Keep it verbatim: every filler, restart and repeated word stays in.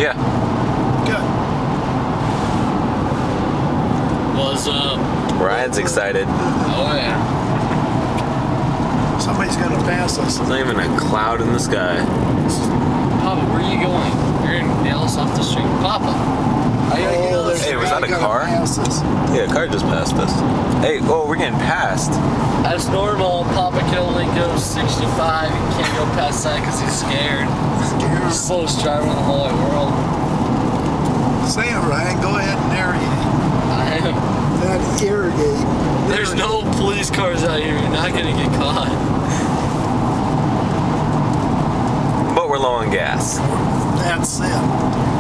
Yeah. Good. What's up? Ryan's excited. Oh yeah. Somebody's gonna pass us. There's not even a cloud in the sky. Papa, where are you going? You're in Dallas off the street. Papa. I gotta get Oh, on there's Hey, was guy that a gonna car? pass us. Yeah, a car just passed us. Hey, oh, we're getting passed. As normal, Papa can only go sixty-five. He can't go past that because he's scared. Scared. Slowest driver in the whole wide world. Say it, Ryan. Go ahead and irrigate. I am. That irrigate. There's no police cars out here. You're not gonna get caught. But we're low on gas. That's it.